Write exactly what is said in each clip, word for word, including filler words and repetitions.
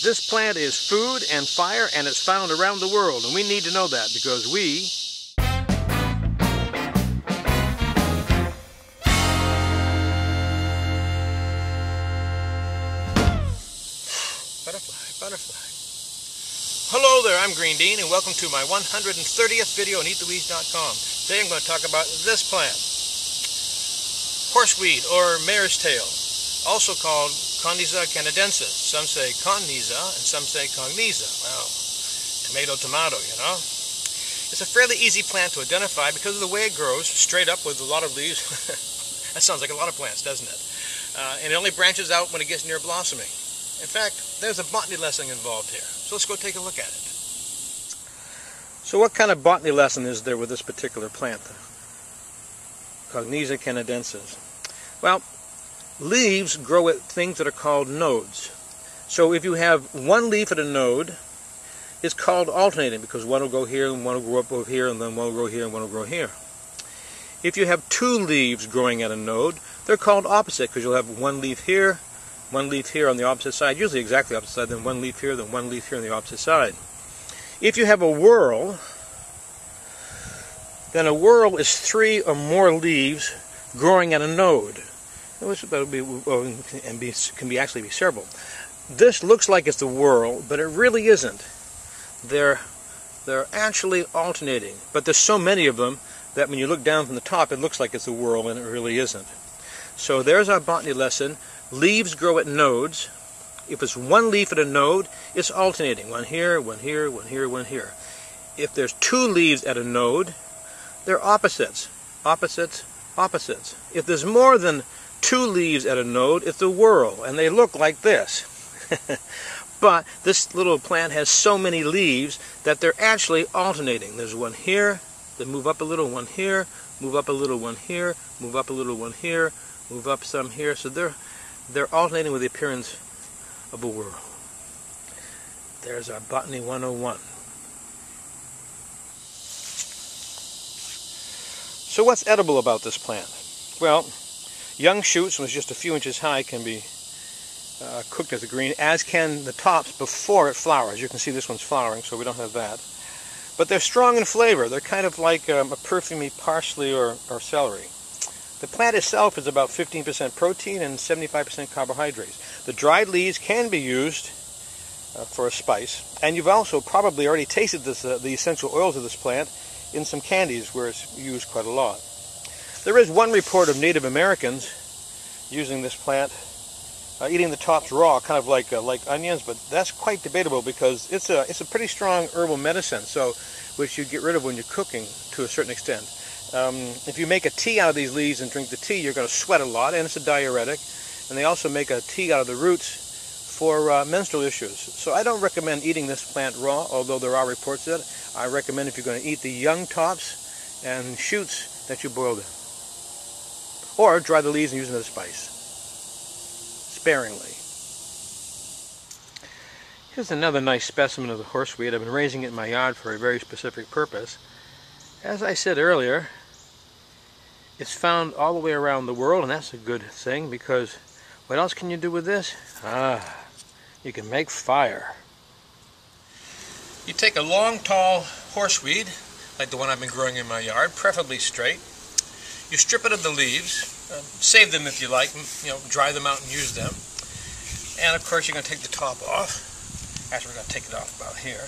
This plant is food and fire, and it's found around the world, and we need to know that because we butterfly, butterfly. Hello there, I'm Green Dean, and welcome to my one hundred thirtieth video on eat the weeds dot com. Today I'm going to talk about this plant, horseweed or mare's tail, also called Cognisa canadensis. Some say Cognisa and some say Cognisa. Well, tomato, tomato, you know. It's a fairly easy plant to identify because of the way it grows, straight up with a lot of leaves. That sounds like a lot of plants, doesn't it? Uh, and it only branches out when it gets near blossoming. In fact, there's a botany lesson involved here. So let's go take a look at it. So what kind of botany lesson is there with this particular plant, Cognisa canadensis? Well, leaves grow at things that are called nodes. So if you have one leaf at a node, it's called alternating because one will go here and one will grow up over here and then one will grow here and one will grow here. If you have two leaves growing at a node, they're called opposite because you'll have one leaf here, one leaf here on the opposite side, usually exactly opposite side, then one leaf here, then one leaf here on the opposite side. If you have a whorl, then a whorl is three or more leaves growing at a node. Which would be, and be, can be actually be several. This looks like it's a whorl, but it really isn't. They're, they're actually alternating, but there's so many of them that when you look down from the top, it looks like it's a whorl, and it really isn't. So there's our botany lesson. Leaves grow at nodes. If it's one leaf at a node, it's alternating. One here, one here, one here, one here. If there's two leaves at a node, they're opposites. Opposites, opposites. If there's more than two leaves at a node, it's a whorl, and they look like this. But this little plant has so many leaves that they're actually alternating. There's one here, then move up a little, one here, move up a little, one here, move up a little, one here, move up some here. So they're they're alternating with the appearance of a whorl. There's our Botany one oh one. So what's edible about this plant? Well, young shoots, when it's just a few inches high, can be uh, cooked as a green, as can the tops before it flowers. You can see this one's flowering, so we don't have that. But they're strong in flavor. They're kind of like um, a perfumey parsley or, or celery. The plant itself is about fifteen percent protein and seventy-five percent carbohydrates. The dried leaves can be used uh, for a spice, and you've also probably already tasted this, uh, the essential oils of this plant in some candies where it's used quite a lot. There is one report of Native Americans using this plant, uh, eating the tops raw, kind of like uh, like onions, but that's quite debatable because it's a it's a pretty strong herbal medicine, so which you get rid of when you're cooking to a certain extent. Um, if you make a tea out of these leaves and drink the tea, you're going to sweat a lot, and it's a diuretic. And they also make a tea out of the roots for uh, menstrual issues. So I don't recommend eating this plant raw, although there are reports that I recommend if you're going to eat the young tops and shoots that you boil them. Or dry the leaves and use them as a spice, sparingly. Here's another nice specimen of the horseweed. I've been raising it in my yard for a very specific purpose. As I said earlier, it's found all the way around the world, and that's a good thing because what else can you do with this? Ah, you can make fire. You take a long, tall horseweed, like the one I've been growing in my yard, preferably straight. You strip it of the leaves, uh, save them if you like, you know, dry them out and use them. And of course you're going to take the top off. Actually, we're going to take it off about here.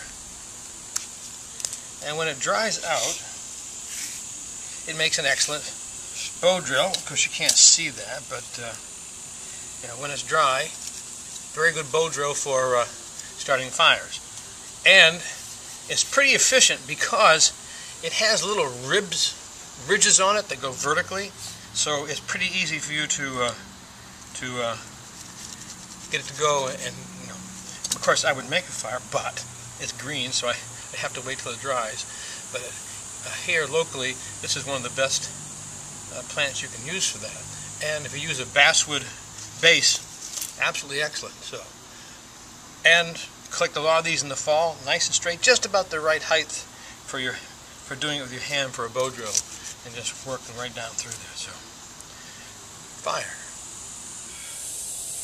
And when it dries out, it makes an excellent bow drill. Of course you can't see that, but uh, you know, when it's dry, very good bow drill for uh, starting fires. And it's pretty efficient because it has little ribs, ridges on it that go vertically, so it's pretty easy for you to uh, to uh, get it to go. And you know, of course I would make a fire, but it's green, so I, I have to wait till it dries. But uh, here locally, this is one of the best uh, plants you can use for that. And if you use a basswood base, absolutely excellent. So, and collect a lot of these in the fall, nice and straight, just about the right height for your for doing it with your hand for a bow drill, and just working right down through there. So, fire.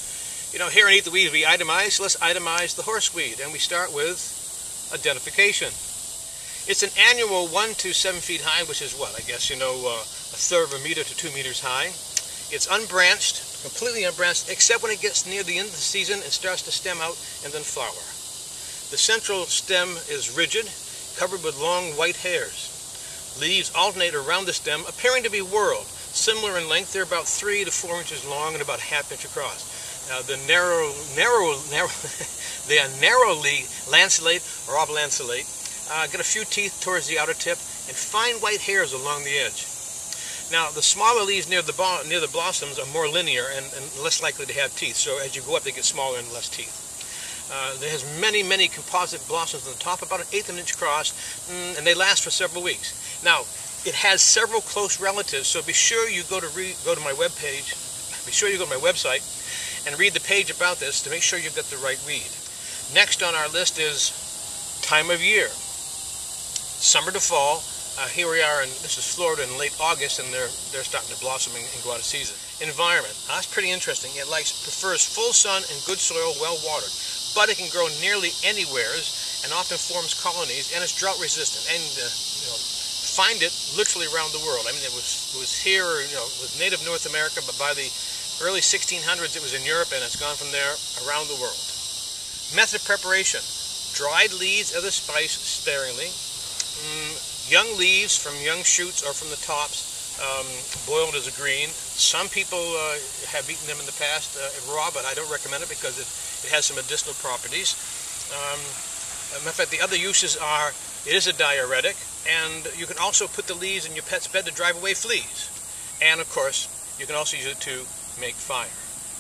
You know, here in Eat the Weeds we itemize, so let's itemize the horseweed, and we start with identification. It's an annual one to seven feet high, which is what, I guess, you know, uh, a third of a meter to two meters high. It's unbranched, completely unbranched, except when it gets near the end of the season and starts to stem out and then flower. The central stem is rigid, covered with long white hairs. Leaves alternate around the stem, appearing to be whorled. Similar in length, they're about three to four inches long and about a half inch across. Uh, the narrow, narrow, narrow, they are narrowly lanceolate or oblanceolate. Uh, got a few teeth towards the outer tip and fine white hairs along the edge. Now, the smaller leaves near the near the blossoms are more linear and, and less likely to have teeth. So as you go up, they get smaller and less teeth. Uh, it has many, many composite blossoms on the top, about an eighth of an inch across, and they last for several weeks. Now, it has several close relatives, so be sure you go to re go to my web page. Be sure you go to my website and read the page about this to make sure you've got the right weed. Next on our list is time of year. Summer to fall. Uh, here we are, and this is Florida in late August, and they're they're starting to blossom and, and go out of season. Environment. Now, that's pretty interesting. It likes prefers full sun and good soil, well watered, but it can grow nearly anywheres and often forms colonies, and it's drought resistant. And uh, you know, find it literally around the world. I mean, it was it was here, you know, it was native North America, but by the early sixteen hundreds it was in Europe, and it's gone from there around the world. Method of preparation. Dried leaves of the spice sparingly. Mm, young leaves from young shoots or from the tops, um, boiled as a green. Some people uh, have eaten them in the past uh, raw, but I don't recommend it because it, it has some medicinal properties. Um, as a matter of fact, the other uses are, it is a diuretic, and you can also put the leaves in your pet's bed to drive away fleas. And of course, you can also use it to make fire.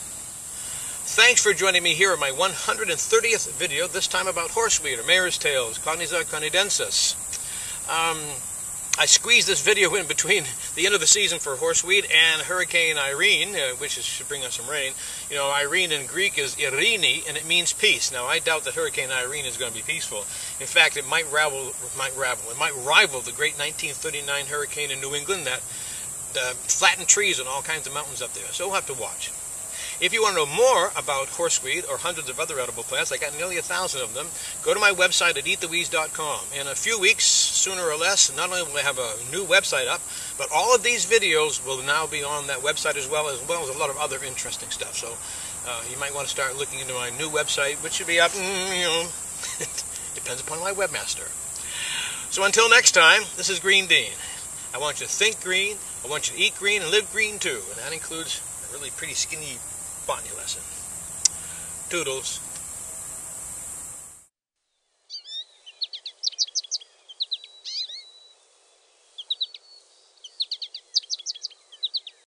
Thanks for joining me here in my one hundred thirtieth video, this time about horseweed or mare's tails, Cogniza canadensis. Um, I squeezed this video in between the end of the season for horseweed and Hurricane Irene, uh, which is, should bring us some rain. You know, Irene in Greek is Irene, and it means peace. Now, I doubt that Hurricane Irene is going to be peaceful. In fact, it might rival, might rival, it might rival the great nineteen thirty-nine hurricane in New England that uh, flattened trees on all kinds of mountains up there. So we'll have to watch. If you want to know more about horseweed or hundreds of other edible plants, I got nearly a thousand of them, go to my website at eat the weeds dot com. In a few weeks, sooner or less, not only will I have a new website up, but all of these videos will now be on that website as well, as well as a lot of other interesting stuff. So uh, you might want to start looking into my new website, which should be up, mm, you know, depends upon my webmaster. So until next time, this is Green Dean. I want you to think green, I want you to eat green and live green too, and that includes a really pretty skinny botany lesson. Toodles.